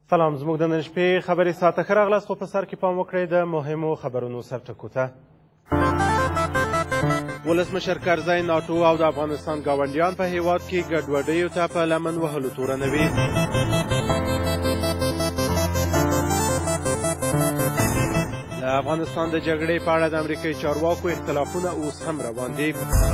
سلام، زموږ د نن شپې خبرې ساعته ښه راغلاست، خو په سر کې پام وکړئ د مهمو خبرونو سرټکو ته. ولسمشر کرزی ناټو او د افغانستان ګاونډیان په هیواد کې ګډوډیو ته په لمن وهلو تورنوي. د افغانستان د جګړې په اړه د امریکایي چارواکو اختلافونه اوس هم روان دي.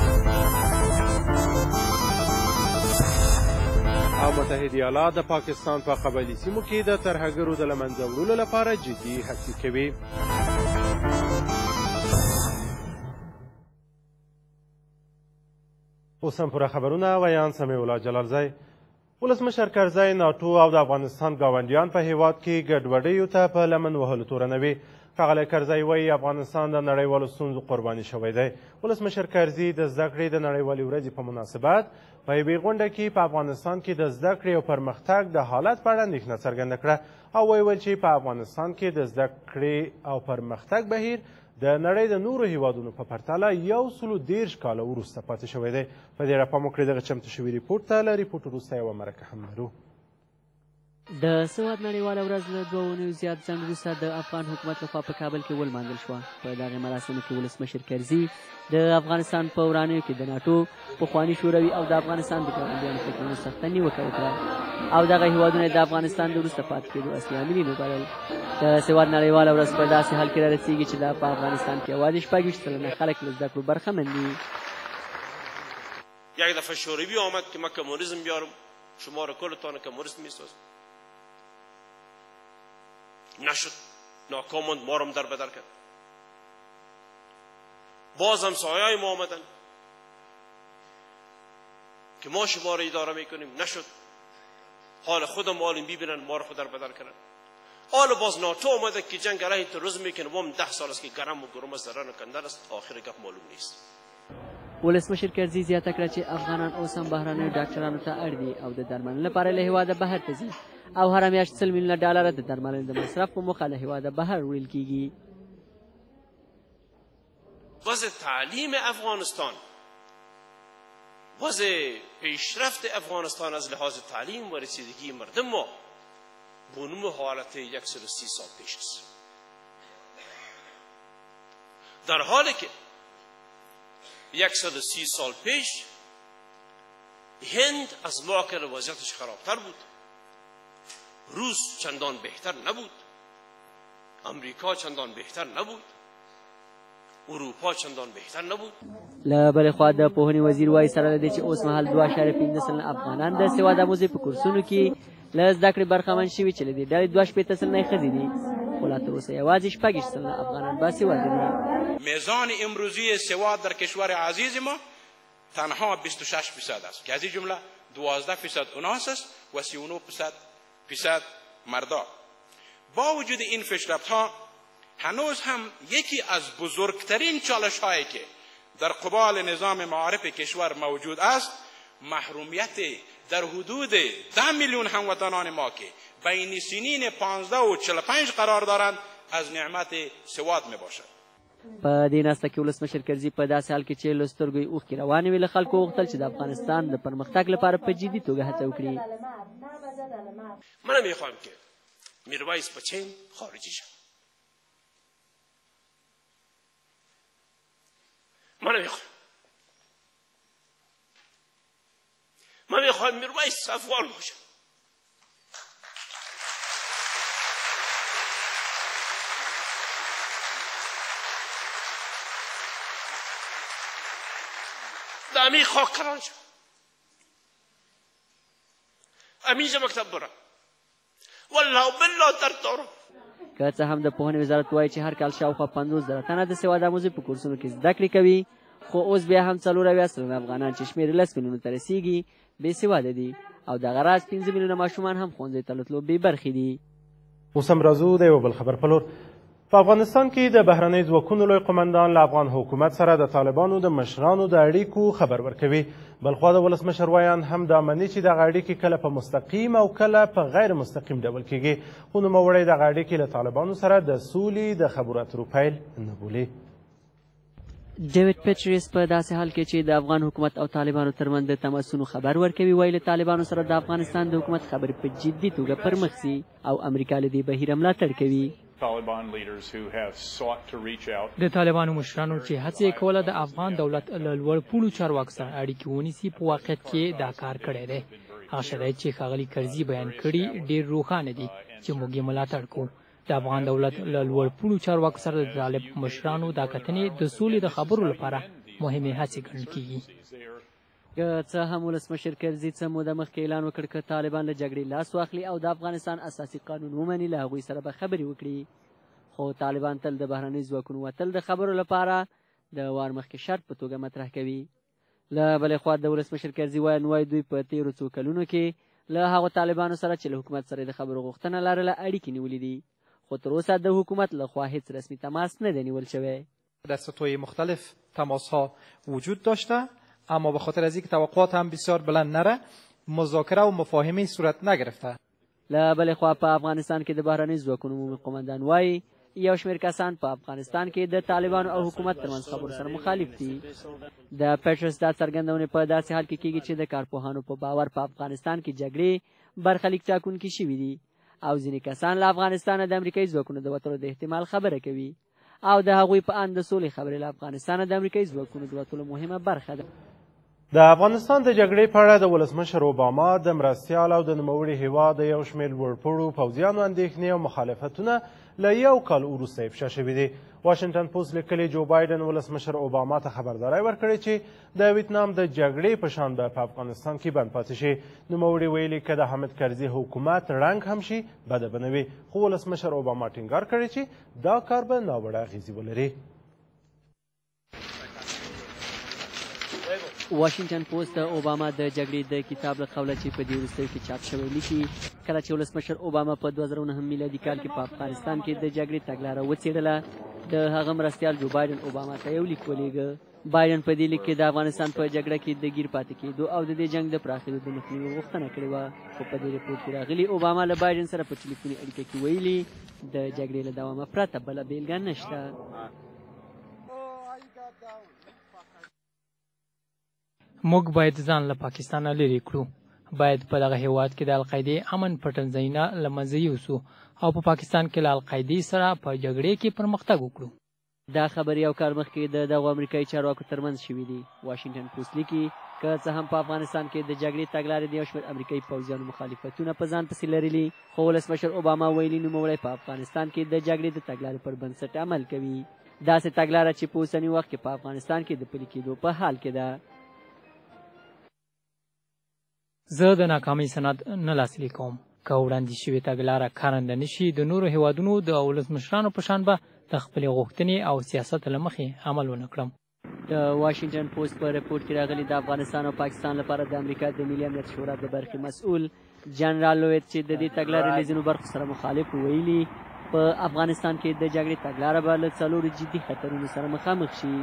او متحده ایالات د پاکستان په قبایلي سیمو کې د ترهګرو د له منځه وړلو لپاره جدي هڅې کوي. اوس هم پوره خبرونه ویان سمیع الله جلالزی. ولسمشر کرزی ناټو او د افغانستان ګاونډیان په هیواد کې ګډوډیو ته په لمن وهلو تورنوي. ښاغلی کرزی وایي افغانستان د نړیوالو ستونزو قرباني شوی دی. ولسمشر کرزي د زده کړې د نړیوالې ورځې په مناسبت په یوې غونډه کې په افغانستان کې د زده کړې او پرمختګ د حالت په اړه اندېښنه څرګنده کړه او ویل چې په افغانستان کې د زده کړې او پرمختګ بهیر د نړۍ د نورو هیوادونو په پرتله 130 کاله وروسته پاتې شوی دی. په دې اړه پام وکړئ دغه چمتو شوي ریپورټ ته. له ریپورټ وروسته یوه مرکه هم لرو. د سواد نړیواله ورځ له 2 اونیو زیات ځنډ وروسته د افغان حکومت لخوا په کابل کې ولمانځل شوه. په دغه مراسمو کې ولسمشر کرزي د افغانستان په ورانیو کې د ناټو پخواني شوروي او د افغانستان د ګاونډیانو فکرونو سخته نیوکه وکړه او دغه هیوادونه د افغانستان د وروسته پاتې کېدو اصلي عاملین وبلل. د سواد نړیواله ورځ په داسې حال کې رارسېږي چې په افغانستان کې یوازې 26 سلنه خلک له زده کړو برخمن دي. یک دفعه شوروی آمد که من کمونیسم بیارم، شما را کلتان کمونیست میسازم. نشد، ناکام ماند، ما رو در بدر کرد. باز هم سایه‌های ما آمدن که ما شما را اداره میکنیم، نشد. حال خودم آلیم ببینن ما رو خود در بدر کردن. حال باز ناتو آمده که جنگ علیه تروریسم میکنه و هم 10 سال است که گرم و گرم است، دران کندن است. آخر گپ معلوم نیست. ولسمشر کرزي زیاته کړه چې افغانان اوس هم بهرنیو ډاکټرانو ته اړ دي او د درملنې لپاره له هېواده بهر ته ځي او هره میاشت 100 میلیونه ډالره د درملنې د مصرف په موخه له هېواده بهر وړل کیږي. وضع تعلیم افغانستان، وضع پیشرفت افغانستان از لحاظ تعلیم و رسیدگی مردم ما بونم حالت 130 سال پیش است. در حالی که 130 سال پیش هند از ما که وضعیتش خرابتر بود، روس چندان بهتر نبود، امریکا چندان بهتر نبود، اروپا چندان بهتر نبود. له بلې خوا د پوهنې وزیر وایي سره له دې چې اوس مهال 2.5 سلنه افغانان د سواد آموزۍ په کورسونو کې له زده کړې برخمن شوي چې له دې ډلې 2.5 سلنه ښځې دي، خو لا تراوسه یوازې 6 سلنه افغانان باسواده دي. میزان امروزی سواد در کشور عزیز ما تنها 26% است که از این جمله 12% اوناس است و 39% مردا. با وجود این پیشرفت ها هنوز هم یکی از بزرگترین چالش هایی که در قبال نظام معارف کشور موجود است محرومیت در حدود 10 میلیون هموطنان ما که بین سنین 15 و 45 قرار دارند از نعمت سواد می باشد. په دې ناسته کې ولسمشر کرزي په داسې حال کې چې له سترګو یې اوښکې روانې وې له خلکو وغوښتل چې د افغانستان د پرمختګ لپاره په جدي توګه هڅه وکړي. من میخواهم که میرویس بچین خارجی شد. من میخواهم میرویس افغان باشد. امی خاک قرار شد، امیجا مکتب برم والله بالله درد دارم. که څه هم د پوهنې وزارت وایي چې هر کال شاوخوا 50,000 تنه د سواد آموزۍ په کورسونو کې زده کړې کوي، خو اوس بیا هم 4 سلنه افغانان چې شمېر 10 میلیونو ته رسیږي بې سواده دي او دغه راز 15 میلیونه ماشومان هم ښوونځیو ته له تلو بې برخې دي. اوس هم راځو د یوه بل خبر په لور. په افغانستان کې د بهرنۍ ځواکونو لوی قمندان له افغان حکومت سره د طالبانو د مشرانو د اړیکو خبر ورکوي. بلخوا د ولسمشر ویان هم دا مني چې دغه اړیکې کله په مستقیم او کله په غیر مستقیم ډول کیږي، خو نوموړی دغه اړیکې له طالبانو سره د سولې د خبرو اترو پیل نه بولي. ډیوډ پیټریس په داسې حال کې چې د افغان حکومت او طالبانو ترمنځ د تماسونو خبر ورکوي وایي له طالبانو سره د افغانستان د حکومت خبرې په جدي توګه پر مخ ځي او امریکا له دې بهیره ملاتړ کوي. د طالبانو مشرانو چې هڅې کوله د افغان دولت له لوړ پوړو چارواکو سره اړیکې ونیسي په واقعیت کې دا کار کړی دی. هغه شرایط چې ښاغلي کرزي بیان کړي ډېر روښانه دي چې موږ یې ملاتړ کوو. د افغان دولت له لوړ پوړو چارواکو سره د طالب مشرانو دا کتنې د سولې د خبرو لپاره مهمې هڅې ګڼل کېږي. که څه هم ولسمشر کرزي څه موده مخکې اعلان وکړ که طالبان له جګړې لاس واخلي او د افغانستان اساسي قانون ومني له هغوی سره به خبرې وکړي. خو طالبان تل د بهرنۍ ځواکونو وتل د خبرو لپاره د وار مخکې شرط په توګه مطرح کوي. له بلې خوا د ولسمشر کرزي وایي دوی په تېرو څو کلونو کې له هغو طالبانو سره چې له حکومت سره د خبرو غوښتنه لرله اړیکې نیولې دي، خو تر اوسه د حکومت لخوا هیڅ رسمي تماس نه دی نیول شوی. در سطوح مختلف تماس ها وجود داشته، اما به خاطر از اینکه توقعات هم بسیار بلند نره مذاکره و مفاهمه صورت نگرفته. له بلې خوا په افغانستان کې د بهرنۍ ځواکونو عمومي قومندان وایي یو شمېر کسان په افغانستان کې د طالبانو او حکومت ترمنځ خبرو سره مخالف دي. د پیټرس دا څرګندونې په داسې حال کې کېږي چې د کارپوهانو په باور په افغانستان کې جګړې برخلیک ټاکونکي شوي دي او ځینې کسان له افغانستانه د امریکایي ځواکونو د وتلو د احتمال خبره کوي او د هغوی په اند د سولې خبرې له افغانستانه د امریکایي ځواکونو د وتلو مهمه برخه ده. د افغانستان د جګړې په اړه د ولسمشر اوباما د مرستیال او د نوموړي هیواد د یو شمېر لوړپوړو پوځیانو اندېښنې او مخالفتونه له یو کال وروسته افشا شوي دي. واشنګټن پوسټ لیکلي جو بایډن ولسمشر اوباما ته خبرداری ورکړې چې د ویتنام د جګړې په شان به په افغانستان کې بند پاتې شي. نوموړي ویلي که د حامد کرزي حکومت ړنګ هم شي بده به نه وي، خو ولسمشر اوباما ټینګار کړی چې دا کار به ناوړه اغېزې ولري. واشنګټن پوسټ د اوباما د جګړې د کتاب له قوله چې په دې وروستیو کې چاپ شوی لیکي کله چې ولسمشر اوباما په 2009 میلادي کال کې په افغانستان کې د جګړې تګلاره وڅېړله د هغه مرستیال جو بایډن اوباما ته یو لیک ولېږه. بایډن په دې لیک کې د افغانستان په جګړه کې د ګیر پاتې کېدو او د دې جنګ د پراخېدو د مخنیوي غوښتنه کړې وه، خو په دې رپورټ کې راغلي اوباما له بایډن سره په ټلیفوني اړیکه کې ویلي د جګړې له دوامه پرته بله بېلګه نشته. موږ باید ځان له پاکستانه لرې کړو. باید په دغه هیواد کې د القاعدې امن پټنځایونه له منځه یوسو او په پاکستان کې له القاعدې سره په جګړې کې پرمختګ وکړو. دا خبرې یو کال مخکې د دغو امریکایي چارواکو ترمنځ شوي دي. واشنګټن پوسټ لیکي که څه هم په افغانستان کې د جګړې تګلارې د یو شمېر امریکایي پوځیانو مخالفتونه په ځان پسې لرلي، خو ولسمشر اوباما ویلي نوموړی په افغانستان کې د جګړې د تګلارې پر بنسټ عمل کوي. داسې تګلاره چې په اوسني وخت کې په افغانستان کې د پلي کېدو په حال کې ده. زه د ناکامۍ سند نه لاسلیک کوم. که وړاندې شوې تګلاره کارنده نه شي د نورو هیوادونو د ولسمشرانو په شان به د خپلې غوښتنې او سیاست له مخې عمل ونه کړم. د واشنګټن پوسټ په رپورټ کې راغلي د افغانستان او پاکستان لپاره د امریکا د ملي امنیت شورا د برخې مسؤل جنرال لویت چې د دې تګلارې له ځینو برخو سره مخالف ویلي په افغانستان کې د جګړې تګلاره به له 4 جدي خطرونو سره مخامخ شي.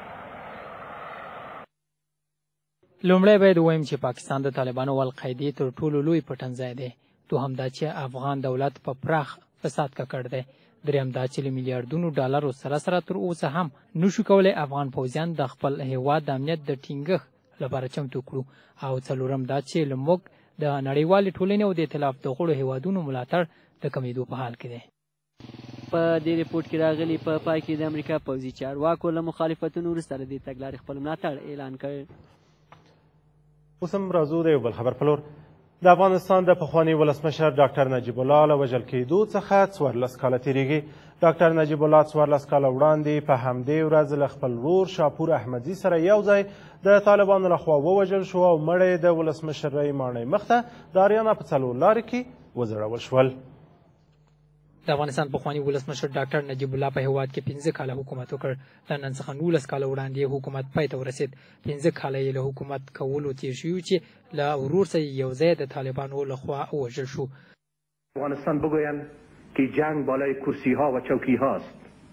لومړی باید ووایم چې پاکستان د طالبانو او القاعدې تر ټولو لوی پټنځای دی. دوهم دا چې افغان دولت په پراخ فساد ککړ دی. دریم دا چې له میلیاردونو ډالرو سره سره تر اوسه هم نشو کولی افغان پوځیان د خپل هیواد د امنیت د ټینګښت لپاره چمتو کړو. او څلورم دا چې له موږ د نړیوالې ټولنې او د ائتلاف د غړو هیوادونو ملاتړ د کمیدو په حال کې دی. په دې رپورټ کې راغلي په پای کې د امریکا پوځي چارواکو له مخالفتونو وروسته د دې تګلارې خپل ملاتړ اعلان کړ. اوس هم راځو د یو بل خبر په لور. د افغانستان د پخواني ولسمشر ډاکټر نجیب الله له وژل کېدو څخه 14 کاله تېرېږي. ډاکټر نجیب الله 14 کاله وړاندې په همدې ورځ له خپل ورور شاپور احمدي سره یو ځای د طالبانو لخوا ووژل شو او مړی د ولسمشرۍ ماڼۍ مخته د اریانا په څلور لارې کې وځړول شول. د افغانستان پخواني ولسمشر ډاکټر نجیب الله په هیواد کې 15 کاله حکومت وکړ. له نن څخه 19 کاله وړاندې حکومت پای ته ورسېد. 15 کاله یې له حکومت کولو تېر شوي چې له ورور سره یو ځای د طالبانو لخوا ووژل شو. افغانستان بگویند که جنگ بالای کرسی ها و چوکی هاست.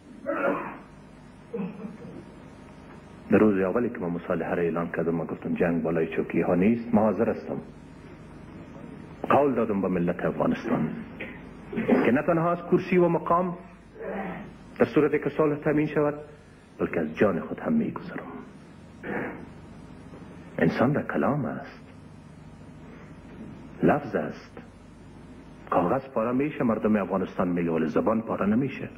در روز اولی که من مصالحه را اعلان کردم من گفتم جنگ بالای چوکی ها نیست، من حاضر هستم. قول دادم به ملت افغانستان که نه تنها از کرسی و مقام در صورتی که صلح تامین شود بلکه از جان خود هم میگذارم. انسان را کلام است، لفظ است. کاغذ پاره میشه، مردم افغانستان میگه، ولی زبان پاره نمیشه.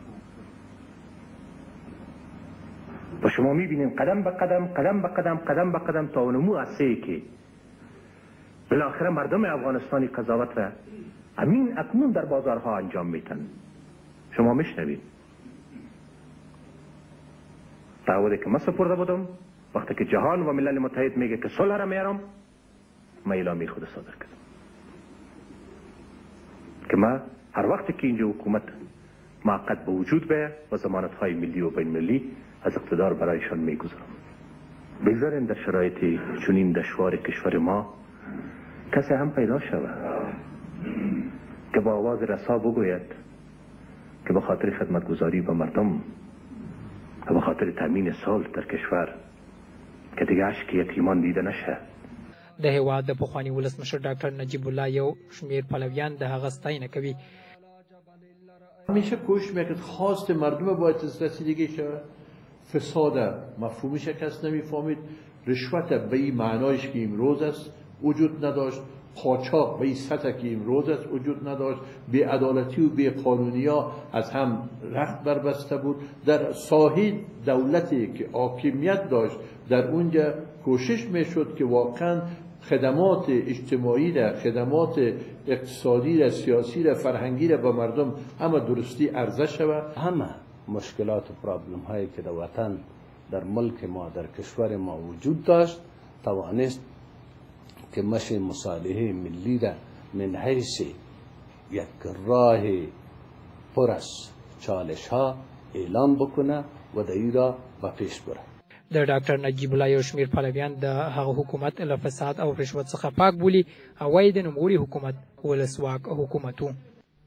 و شما میبینید قدم به قدم قدم به قدم قدم به قدم تا اونمو عرصه‌ای که بالاخره مردم افغانستانی قضاوت را امین اکنون در بازارها انجام میتن. شما میشنوید تعهدی که من سپرده بودم وقتی که جهان و ملل متحد میگه که صلح را میارم، من اعلامیه خود صادر کردم که من هر وقتی که اینجا حکومت موقت به وجود بیاید و ضمانت‌های ملی و بین ملی از اقتدار برایشان میگذارم. بگذاریم در شرایط چنین دشوار کشور ما کسی هم پیدا شود که با آواز رسا بگوید که به خاطر خدمتگزاری به مردم و به خاطر تامین صلح در کشور که دیگه اشک یتیمان دیده نشه. د هیواد د پخواني ولسمشر ډاکټر نجیب الله یو شمیر پلویان د هغه ستاینه کوي. همیشه کوشش میکرد خواست مردم باید از رسیدگی شود. فساد مفهومش کس نمیفهمید. رشوت به این معنایش که امروز است وجود نداشت. قاچاق به این سطح که امروز است وجود نداشت. بی‌عدالتی و بی‌قانونی‌ها از هم رخت بربسته بود. در ساحل دولتی که حاکمیت داشت در اونجا کوشش میشد که واقعا خدمات اجتماعی را، خدمات اقتصادی را، سیاسی را، فرهنگی را به مردم همه درستی عرضه شود. همه مشکلات و پرابلم هایی که در وطن، در ملک ما، در کشور ما وجود داشت توانست که مشی مصالحه ملی را من حیث یک راه پر از چالش ها اعلام بکنه و دایی را به پیش بره. د ډاکټر نجیب الله یو شمیر پلویان د هغه حکومت له فساد او رشوت څخه پاک بولي او وایي د نوموړي حکومت ولسواک حکومت و.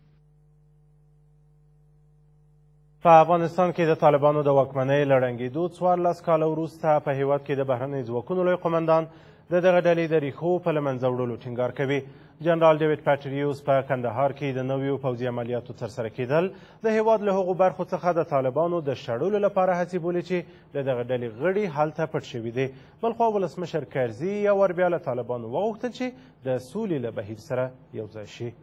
په افغانستان کې د طالبانو د واکمنۍ له ړنګېدو 14 کاله وروسته په هیواد کې د بهرنیو ځواکونو لوی قمندان د دغه ډلې د ریښو په له منځه وړلو ټینګار کوي. جنرال ډیوډ پټریوس په کندهار کې د نویو پوځي عملیاتو ترسره کېدل د هیواد له هغو برخو څخه د طالبانو د شړلو لپاره هڅې بولي چې د دغه ډلې غړي هلته پټ شوي دي. بلخوا ولسمشر کرزي یو ور بیا له طالبانو وغوښتل چې د سولې له بهیر سره یوځای شي.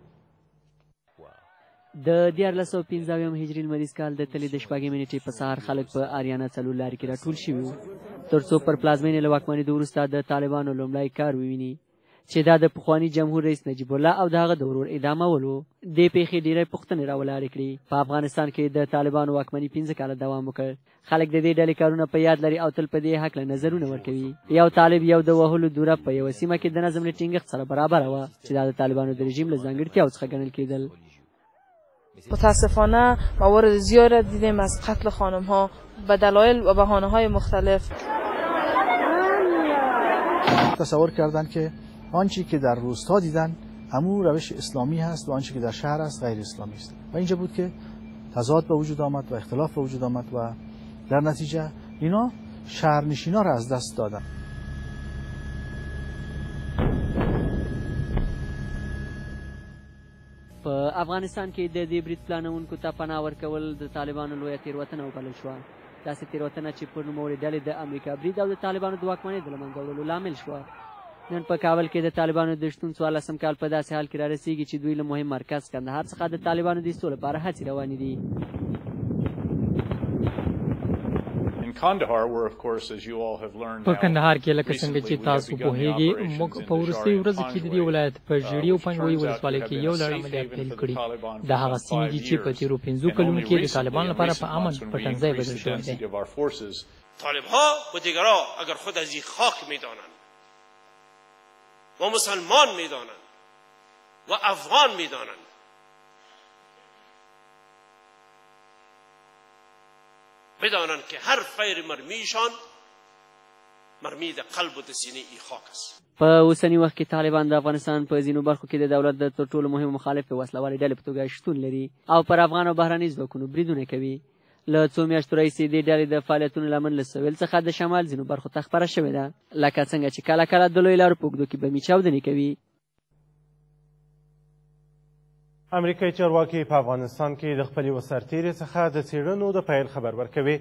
د 1415 هجري لمریز کال د تلې د شپږمې نېټې په سهار خلک په آریانا څلور لارې کې راټول شوي وو تر څو پر پلازمینې له واکمنېدو وروسته د طالبانو لومړی کار وویني چې دا د پخواني جمهور رئیس نجیب الله او د هغه د ورور اعدامول و. دې پیښې ډېری پوښتنې راولاړې کړې. په افغانستان کې د طالبانو واکمني 15 کاله دوام وکړ. خلک د دې ډلې کارونه په یاد لري او تل په دې هکله نظرونه ورکوي. یو طالب یو د وهلو دوره په یوه سیمه کې د نظم له ټینګښت سره برابره وه چې دا د طالبانو د رژیم له ځانګړتیاو څخه ګڼل کېدل. متاسفانه موارد زیاد دیدیم از قتل خانم ها به دلایل و بهانه های مختلف. تصور کردن که آنچه که در روستا دیدن همون روش اسلامی هست و آنچه که در شهر است غیر اسلامی است و اینجا بود که تضاد به وجود آمد و اختلاف به وجود آمد و در نتیجه اینا شهرنشینا را از دست دادن. په افغانستان کې د دې برید پلانونکو ته پناه ورکول د طالبانو لویه تېروتنه وبلل شوه. داسې تېروتنه چې پر نوموړې ډلې د امریکا برید او د طالبانو د واکمنۍ د له منځه وړلو لامل شوه. نن په کابل کې د طالبانو د شتون 14 کال په داسې حال کې را رسېږي چې دوی له مهم مرکز کندهار څخه د طالبانو د ایستو لپاره هڅې روانې دي. په کندهار کې لکه څنګه چې تاسو پوهیږئ موږ په وروستیو ورځو کې د دې ولایت په ژړۍ او پنجوایي ولسوالۍ کې یو لړ عملیات پیل کړي. دا هغه سیمې دي چې په تېرو 15 کلونو کې د طالبانو لپاره په امن پټنځای بدل شوی دی. طالبها و دیگرها اگر خود از این خاک میدانند و مسلمان میدانند و افغان میدانند بدانند که هر فیر مرمیشان مرمی د قلب و د سینې ای خاک است. په اوسني وخت کې طالبان د افغانستان په ځینو برخو کې د دولت د تر ټولو مهم مخالف وسلوالې ډلې په توګه شتون لري او پر افغان او بهرني ځواکونو بریدونه کوي. له څو میاشتو راهیسې دې ډلې د فعالیتونو له امله له سویل څخه د شمال ځینو برخو ته خپره شوې ده، لکه څنګه چې کله کله د لویو لارو په اوږدو کې بمي چاودنې کوي. امریکایي چارواکي په افغانستان کې د خپلې وسرتېرې څخه د څېړنو د پیل خبر ورکوي.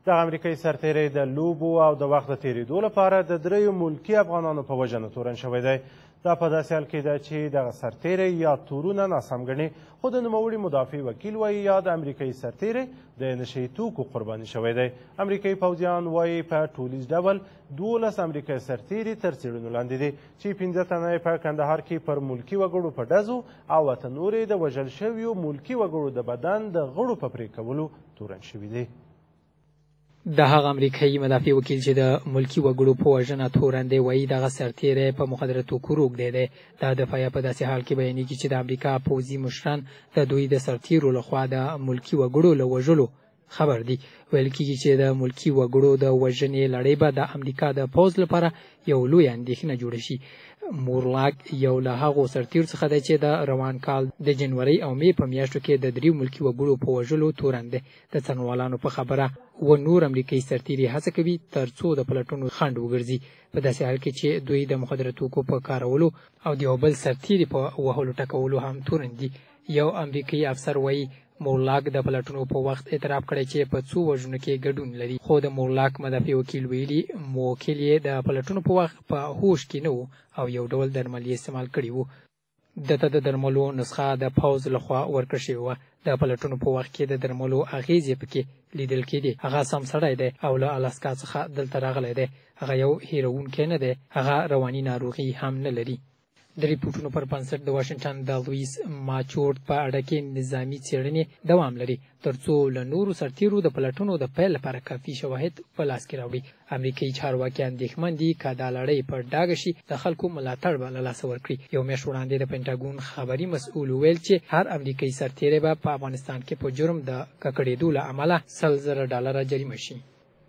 دغه امریکایي سرتیری د لوبو او د وخت د تېرېدو لپاره د 3 ملکي افغانانو په وژنه تورن شوی دی. دا په داسې حال کې ده چې دغه سرتیری یا تورونه ناسم ګڼي، خو د نوموړي مدافع وکیل وایي یا د امریکایي سرتیری د نشه توکو قرباني شوی دی. امریکایي پوځیان وایي په ټولیز ډول 12 امریکایي سرتیري تر څېړنو لاندې دي چې 15 تنه په کندهار کې پر ملکي وګړو په ډزو او 8 نور د وژل شویو ملکي وګړو د بدن د غړو په پرې کولو تورن شوي دي. د هغه امریکایي مدافع وکیل چې د ملکي وګړو په وژنه تورن دی وایي دغه سرتیری په مخدره توکو روږدی دی. دا دفاع په داسې حال کې بیانېږي چې د امریکا پوځي مشران د دوی د سرتیرو لخوا د ملکي وګړو له وژلو خبر دي. ویل کېږي چې د ملکي وګړو د وژنې لړۍ به د امریکا د پوځ لپاره یو لوی اندېښنه جوړه شي. مورلاک یو له هغو سرتیرو څخه دی چې د روان کال د جنورۍ او مې په میاشتو کې د 3 ملکي وګړو په وژلو تورن دی. د څارنوالانو په خبره و نور امریکایي سرتیري هڅه کوي تر څو د پلټنو خنډ وګرځي، په داسې حال کې چې دوی د مخدره توکو په کارولو او د یو بل سرتیري په وهلو ټکولو هم تورن دي. یو امریکایي افسر وایي مورلاک د پلټنو په وخت اعتراف کړی چې په څو وژنو کې ګډون لري، خو د مورلاک مدافع وکیل ویلي موکل یې د پلټنو په وخت په هوش کې نه و او یو ډول درمل یې استعمال کړي وو. دته د درملو نسخه د پوځ لخوا ورکړل شوې وه. د پلټنو په وخت کې د درملو اغېزې پکې لیدل کېدې. هغه سم سړی دی او له الاسکا څخه دلته راغلی دی. هغه یو هیروونکی نه دی، هغه رواني ناروغي هم نه لري. د ریپورټونو پر بنسټ د واشنګټن د لویس ماچورد په اړه کې نظامي څېړنې دوام لري ترڅو له نورو سرتیرو د پلټنو د پیل لپاره کافي شواهد په لاس کې راوړي. امریکایي چارواکي اندېښمن دي که دا لړۍ په ډاګه شي د خلکو ملاتړ به له لاسه ورکړي. یو میاشت وړاندې د پینټاګون خبري مسؤل وویل چې هر امریکایي سرتیری به په افغانستان کې په جرم د ککړېدو له امله $100,000 جریمه شي.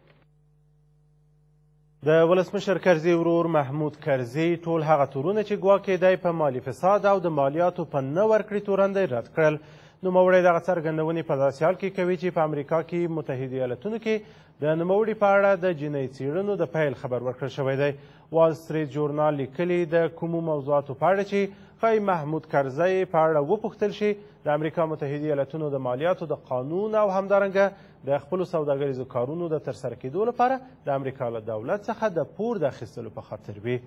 د ولسمشر کرزي ورور محمود کرزي ټول هغه تورونه چې ګواکې دی په مالي فساد او د مالیاتو په نه ورکړې تورن دی رد کړل. نوموړی دغه څرګندونې په داسې حال کې کوي چې په امریکا کې متحده ایالتونو کې د نوموړي په اړه د جنایي څېړنو د پیل خبر ورکړل شوی دی. وال سټریټ جورنال لیکلي د کومو موضوعاتو په اړه چې ښایي محمود کرزي په اړه وپوښتل شي د امریکا متحده ایالتونو د مالیاتو د قانون او همدارنګه د خپلو سوداګریزو کارونو د ترسره کېدو لپاره د امریکا له دولت څخه د پور د اخیستلو په خاطر وي.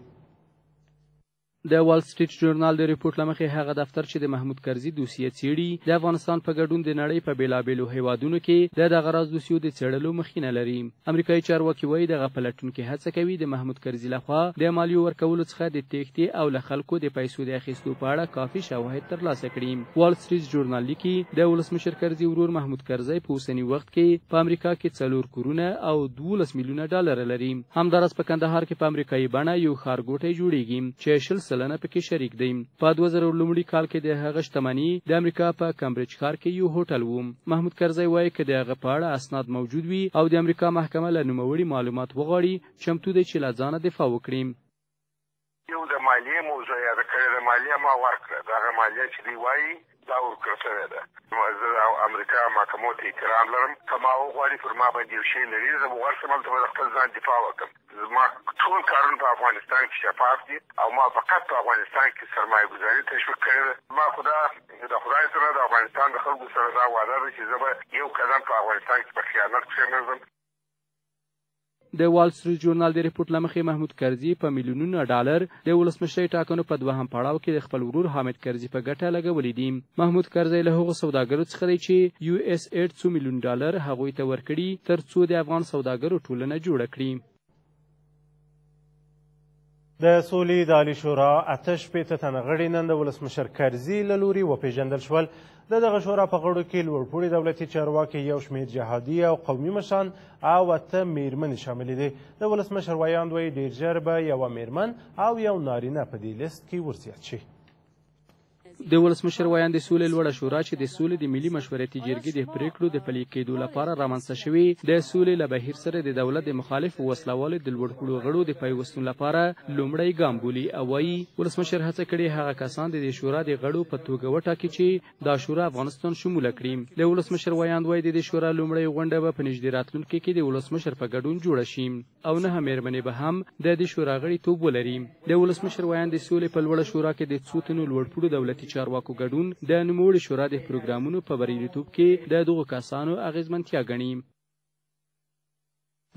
د وال سټریټ ژورنال د ریپورت له مخې هغه دفتر چې د محمود کرزي دوسیه څېړي د افغانستان په ګډون د نړۍ په بېلابېلو هیوادونو کې د دغه راز دوسیو د څېړلو مخینه لري. امریکایي چارواکي وایي دغه پلټونکي هڅه کوي د محمود کرزي لخوا د مالیو ورکولو څخه د تېښتې او له خلکو د پیسو د اخیستو په اړه کافي شواهد ترلاسه کړي. وال سټریټ ژورنال لیکي د ولسمشر کرزي ورور محمود کرزي په اوسني وخت کې په امریکا کې 4 کورونه او $12 میلیونه لري. همداراز په کندهار کې په امریکایي بڼه یو ښارګوټی جوړیږي چې 60% پکې شریک دی. په 2000 لومړي کال کې د هغه شتمني د امریکا په کمبریج ښار کې یو هوټل و. محمود کرزي وایي که د هغه په اړه اسناد موجود وي او د امریکا محکمه له نوموړي معلومات وغواړي چمتو دی چې له ځانه دفاع وکړي. یو د مالیې موضوع یاده کړې ده، مالیه ما ورکړه، دغه مالیه چې دی وایي دا ورکړل شوې ده. زه د امریکا محکمو ته احترام لرم، که ما وغواړي پر ما باندې یو شی لري زه به ورشم هلته به د خپل ځان دفاع وکړم. زما ټول کارونه په افغانستان کې شفاف دي او ما فقط په افغانستان کې سرمایه ګذاري تشویق کړې ده. ما خو دا د خدای سره د افغانستان د خلکو سره دا وعده ده چې زه به یو قدم په افغانستان کې په خیانت کښېنځم. د وال سټریټ ژورنال د ریپورت له مخې محمود کرزي په میلیونونو $، د ولسمشرۍ ټاکنو په 2م پړاو کې د خپل ورور حامد کرزي په ګټه لګولي دي. محمود کرزي له هغو سوداګرو څخه دی چې $2 میلیون هغوی ته ورکړي تر څو د افغان سوداګرو ټولنه جوړه کړي. د سولې د عالي شورا 8 تنه غړي نن د ولسمشر کرزي له لوري وپېژندل شول. د دغه شورا په غړو کې لوړپوړي دولتي چارواکي، یو شمېر جهادي او قومي مشران او 8 میرمنې شاملې دي. د ولسمشر ویاند وایي ډېر ژر به یوه میرمن او یو نارینه په دې لیست کې ورزیات شي. د ولسمشر ویاند د سولې لوړه شورا چې د سولې د ملي مشورتي جرګې د پریکړو د پلي کېدو لپاره رامنځته شوې د سولې له بهیر سره د دولت د مخالفو وسلوالو د لوړپوړو غړو د پیوستون لپاره لومړی ګام بولي او وایي ولسمشر هڅه کړې هغه کسان د دې شورا د غړو په توګه وټاکي چې دا شورا افغانستان شموله کړي. د ولسمشر ویاند وایي د دې شورا لومړی غونډه به په نږدې راتلونکي کې د ولسمشر په ګډون جوړه شي او 9 میرمنې به هم د دې شورا غړي توب ولري. د ولسمشر ویاند د سولې په لوړه شورا کې د څو تنو لوړپوړو دولتي چارواکو ګډون د نوموړي شورا د پروګرامونو په بریالیتوب کې د دغو کسانو اغیزمنتیا ګڼي.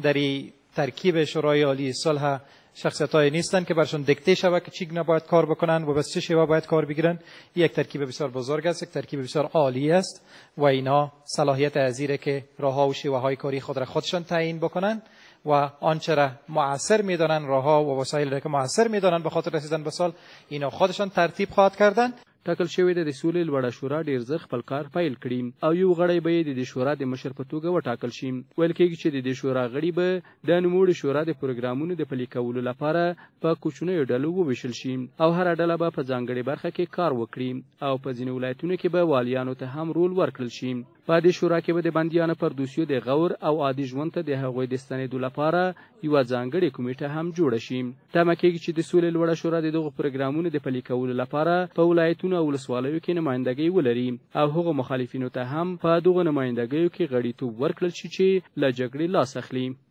در ترکیب شورای عالی صلح شخصیت‌هایی نیستند که برشون دیکته شود که چگونه باید کار بکنن و بس چه شیوه باید کار بگیرن. یک ترکیب بسیار بزرگ است، یک ترکیب بسیار عالی است و اینا صلاحیت ازیره که راه‌ها و شیوه‌های کاری خود را خودشان تعیین بکنن و آنچه را مؤثر می‌دانند، راه‌ها و وسایلی را که مؤثر می‌دانند به خاطر رسیدن به سال، اینا خودشان ترتیب خواهد کردن. ټاکل شوې ده د سولې لوړه شورا ډیر زر خپل کار پیل کړي او یو غړی به یې د دې شورا د مشر په توګه وټاکل شي. ویل کېږي چې د دې شورا غړي به د نوموړي شورا د پروګرامونو د پلي کولو لپاره په کوچنیو ډلو وویشل شي او هره ډله به په ځانګړې برخه کې کار وکړي او په ځینو ولایتونو کې به والیانو ته هم رول ورکړل شي. په دې شورا کې به د بندیانو پر دوسیو د غور او عادي ژوند ته د هغوی د ستنېدو لپاره یوه ځانګړې کمیټه هم جوړه شي. تمه کېږي چې د سولې لوړه شورا د دغو پروګرامونو د پلي کولو لپاره په ولایتونو او ولسوالیو کې نمایندګۍ ولري او هغو مخالفینو ته هم په دغو نمایندګیو کې غړیتوب ورکړل شي چې له جګړې لاس اخلي.